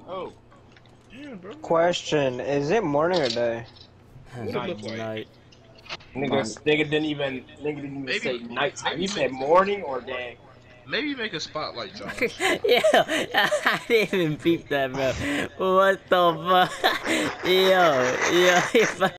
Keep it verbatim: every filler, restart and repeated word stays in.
Oh, Yeah, bro. Question: is it morning or day? What it look like? Night. nigga, nigga didn't even nigga didn't even Maybe, say nighttime. maybe He make, said morning or day. maybe make a spotlight, Josh. Yo, I didn't even peep that, bro. What the fuck? Yo, yo, if I